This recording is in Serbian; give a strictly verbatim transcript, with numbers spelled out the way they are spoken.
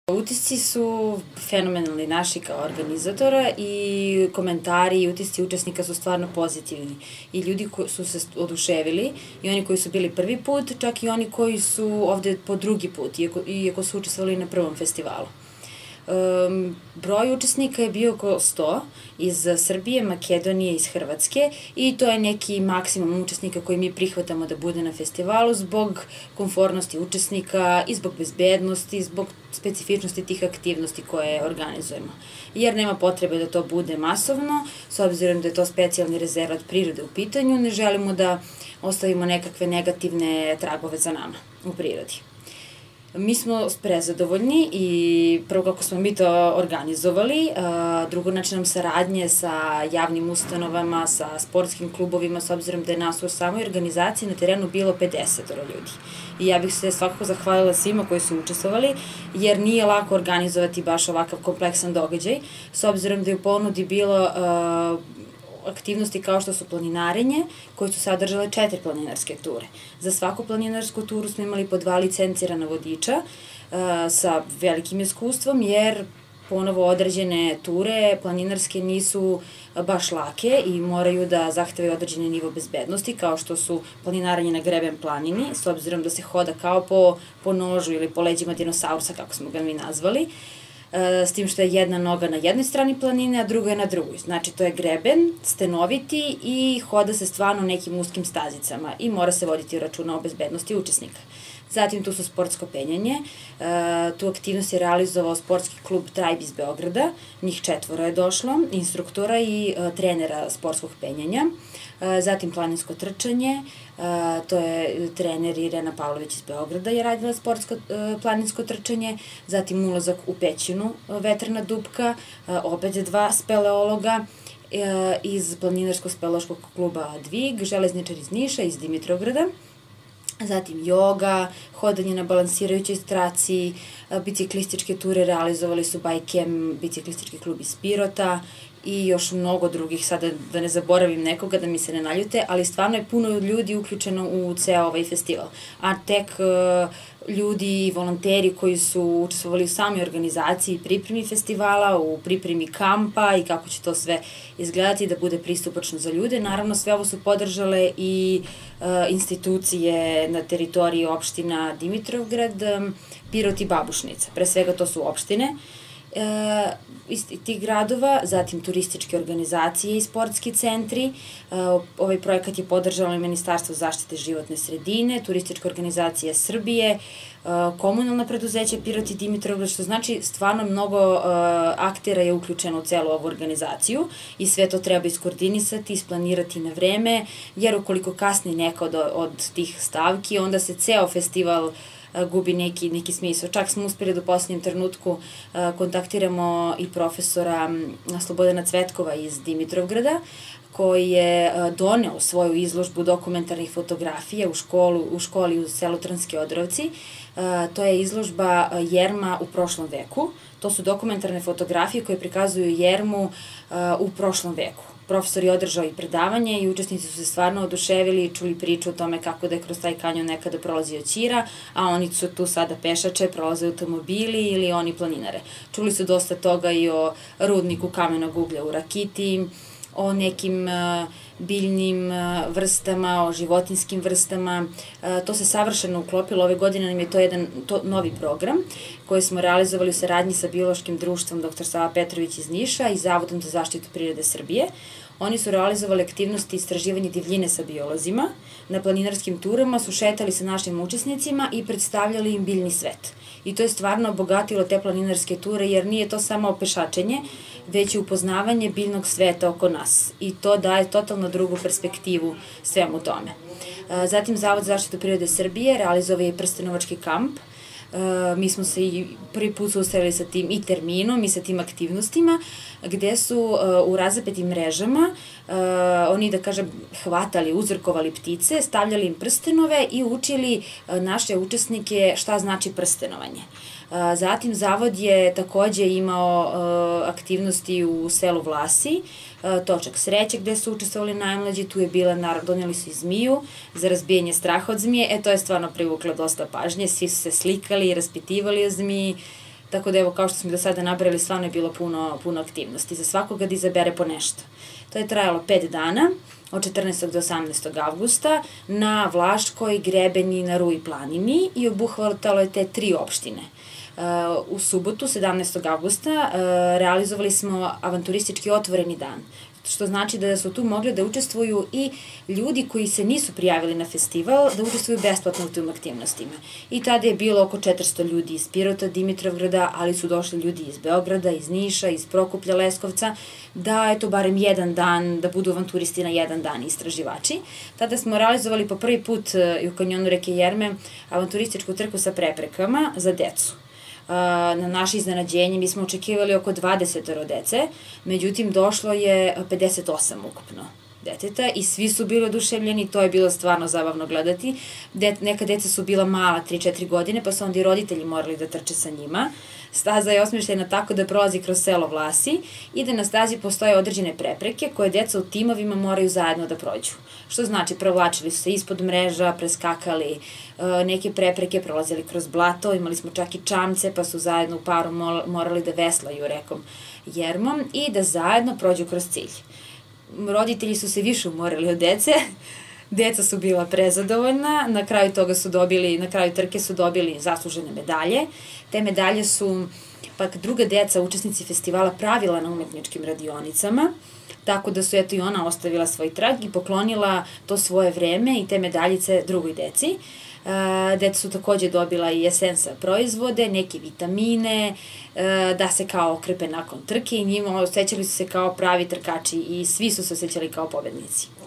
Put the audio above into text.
Utisci su fenomenalni naši kao organizatora i komentari i utisci učesnika su stvarno pozitivni. I ljudi koji su se oduševili, i oni koji su bili prvi put, čak i oni koji su ovde po drugi put, iako, iako su učestvovali na prvom festivalu. Um, broj učesnika je bio oko sto iz Srbije, Makedonije, iz Hrvatske i to je neki maksimum učesnika koji mi prihvatamo da bude na festivalu zbog konfornosti učesnika i zbog bezbednosti, zbog specifičnosti tih aktivnosti koje organizujemo. Jer nema potrebe da to bude masovno, s obzirom da je to specijalni rezervat prirode u pitanju, ne želimo da ostavimo nekakve negativne tragove za nama u prirodi. Mi smo prezadovoljni i prvo kako smo mi to organizovali, drugo način nam saradnje sa javnim ustanovama, sa sportskim klubovima, s obzirom da je nas u samoj organizaciji na terenu bilo pedeset ljudi. I ja bih se svakako zahvalila svima koji su učestvovali, jer nije lako organizovati baš ovakav kompleksan događaj, s obzirom da je u ponudi bilo aktivnosti kao što su planinarenje, koje su sadržale četiri planinarske ture. Za svaku planinarsku turu smo imali po dva licencirana vodiča sa velikim iskustvom, jer ponovo određene ture planinarske nisu baš lake i moraju da zahtevaju određeni nivo bezbednosti, kao što su planinarenje na greben planini, s obzirom da se hoda kao po, po nožu ili po leđima dinosaurusa, kako smo ga mi nazvali, s tim što je jedna noga na jednoj strani planine, a druga je na drugoj. Znači, to je greben, stenoviti i hoda se stvarno nekim uskim stazicama i mora se voditi računa o bezbednosti učesnika. Zatim tu su sportsko penjanje, tu aktivnost je realizovao sportski klub Tribe iz Beograda, njih četvoro je došlo, instruktora i trenera sportskog penjanja. Zatim planinsko trčanje, to je trener Irena Pavlović iz Beograda je radila sportsko planinsko trčanje, zatim ulazak u pećinu, vetrna dupka, opet dva speleologa iz planinarsko-speleološkog kluba Dvig, železničar iz Niša, iz Dimitrovgrada, zatim joga, hodanje na balansirajućoj traci, biciklističke ture realizovali su Bajkem, biciklistički klub iz Pirota i još mnogo drugih, sada da ne zaboravim nekoga, da mi se ne naljute, ali stvarno je puno ljudi uključeno u ceo ovaj festival. A tek ljudi i volonteri koji su učestvovali u samoj organizaciji i pripremi festivala, u pripremi kampa i kako će to sve izgledati da bude pristupačno za ljude. Naravno, sve ovo su podržale i institucije na teritoriji opština Dimitrovgrad, Pirot i Babušnica. Pre svega to su opštine iz tih gradova, zatim turističke organizacije i sportski centri. Ovaj projekat je podržalo i Ministarstvo zaštite životne sredine, turistička organizacija Srbije, komunalna preduzeća Pirot i Dimitrovgrad, što znači stvarno mnogo aktera je uključeno u celu ovu organizaciju i sve to treba iskoordinisati, isplanirati na vreme, jer ukoliko kasni neka od, od tih stavki, onda se ceo festival gubi neki, neki smisao. Čak smo uspeli da u poslednjem trenutku kontaktiramo i profesora Slobodana Cvetkova iz Dimitrovgrada, koji je doneo svoju izložbu dokumentarnih fotografija u, školu, u školi u selu Trnski Odrovci. To je izložba Jerma u prošlom veku. To su dokumentarne fotografije koje prikazuju Jermu u prošlom veku. Profesor je održao i predavanje i učesnici su se stvarno oduševili i čuli priču o tome kako da je kroz taj kanjon nekada prolazio Ćira, a oni su tu sada pešače, prolaze automobili ili oni planinare. Čuli su dosta toga i o rudniku kamenog uglja u Rakiti, o nekim biljnim vrstama, o životinskim vrstama. To se savršeno uklopilo. Ove godine nam je to jedan novi program koji smo realizovali u saradnji sa biološkim društvom doktor Sava Petrović iz Niša i Zavodom za zaštitu prirode Srbije. Oni su realizovali aktivnosti istraživanja divljine sa biolozima. Na planinarskim turama su šetali sa našim učesnicima i predstavljali im biljni svet. I to je stvarno obogatilo te planinarske ture, jer nije to samo pešačenje, već i upoznavanje biljnog sveta oko nas. I to daje totalno drugu perspektivu svemu tome. Zatim Zavod za zaštitu prirode Srbije realizovao je i prstenovački kamp. Mi smo se i prvi put susreli sa tim i terminom i sa tim aktivnostima, gde su u razapetim mrežama oni, da kažem, hvatali, uzorkovali ptice, stavljali im prstenove i učili naše učesnike šta znači prstenovanje. Zatim Zavod je takođe imao aktivnosti u selu Vlasi, Točak sreće gde su učestvovali najmlađi, tu je bila, naravno, donijeli su i zmiju za razbijanje straha od zmije, e to je stvarno privuklo dosta pažnje, svi su se slikali i raspitivali o zmiji, Tako da evo, kao što smo do sada nabrali, stvarno je bilo puno, puno aktivnosti. Za svakoga da izabere po nešto. To je trajalo pet dana, od četrnaestog do osamnaestog avgusta, na Vlaškoj, Grebenji, na Ruji planini i obuhvatalo je te tri opštine. U subotu, sedamnaestog avgusta, realizovali smo avanturistički otvoreni dan, što znači da su tu mogli da učestvuju i ljudi koji se nisu prijavili na festival, da učestvuju besplatno u tim aktivnostima. I tada je bilo oko četiristo ljudi iz Pirota, Dimitrovgrada, ali su došli ljudi iz Beograda, iz Niša, iz Prokuplja, Leskovca, da eto barem jedan dan, da budu avanturisti na jedan dan istraživači. Tada smo realizovali po prvi put u kanjonu reke Jerme avanturističku trku sa preprekama za decu. Na naše iznenađenje mi smo očekivali oko dvadeset dece, međutim došlo je pedeset osam ukupno deteta i svi su bili oduševljeni, to je bilo stvarno zabavno gledati. Neka deca su bila mala, tri četiri godine, pa su onda i roditelji morali da trče sa njima. Staza je osmišljena tako da prolazi kroz selo Vlasi i da na stazi postoje određene prepreke koje deca u timovima moraju zajedno da prođu. Što znači, provlačili su se ispod mreža, preskakali neke prepreke, prolazili kroz blato, imali smo čak i čamce, pa su zajedno u paru morali da veslaju rekom Jermom i da zajedno prođu kroz cilj. Roditelji su se više umorili od dece, deca su bila prezadovoljna, na kraju toga su dobili, na kraju trke su dobili zaslužene medalje. Te medalje su pak druga deca, učesnici festivala, pravila na umetničkim radionicama, tako da su eto i ona ostavila svoj trag i poklonila to svoje vreme i te medaljice drugoj deci. Deca su takođe dobila i esensa proizvode, neke vitamine, da se kao okrepe nakon trke i njima osjećali su se kao pravi trkači i svi su se osjećali kao pobednici.